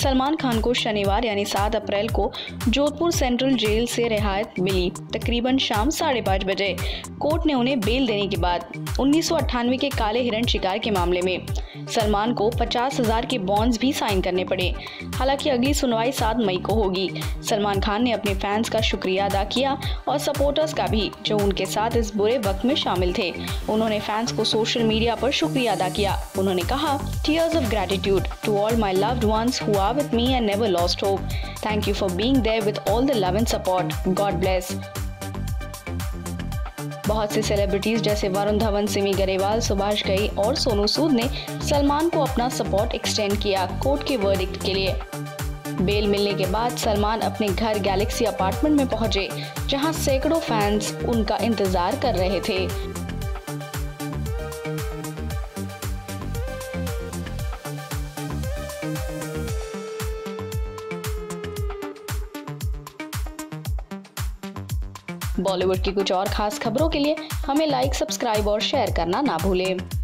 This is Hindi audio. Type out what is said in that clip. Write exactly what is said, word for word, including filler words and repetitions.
सलमान खान को शनिवार यानी सात अप्रैल को जोधपुर सेंट्रल जेल से रिहायत मिली। तकरीबन शाम साढ़े पाँच बजे कोर्ट ने उन्हें बेल देने के बाद उन्नीस सौ अट्ठानवे के काले हिरण शिकार के मामले में सलमान को पचास हजार के बॉन्ड्स भी साइन करने पड़े। हालांकि अगली सुनवाई सात मई को होगी। सलमान खान ने अपने फैंस का शुक्रिया अदा किया और सपोर्टर्स का भी, जो उनके साथ इस बुरे वक्त में शामिल थे। उन्होंने फैंस को सोशल मीडिया पर शुक्रिया अदा किया। उन्होंने कहा, tears of gratitude to all my loved ones who are with me and never lost hope. Thank you for being there with all the love and support. God bless. बहुत से सेलिब्रिटीज जैसे वरुण धवन, सिमी गरेवाल, सुभाष, घई और सोनू सूद ने सलमान को अपना सपोर्ट एक्सटेंड किया कोर्ट के वर्डिक्ट के लिए। बेल मिलने के बाद सलमान अपने घर गैलेक्सी अपार्टमेंट में पहुंचे, जहां सैकड़ों फैंस उनका इंतजार कर रहे थे। बॉलीवुड की कुछ और खास खबरों के लिए हमें लाइक, सब्सक्राइब और शेयर करना ना भूलें।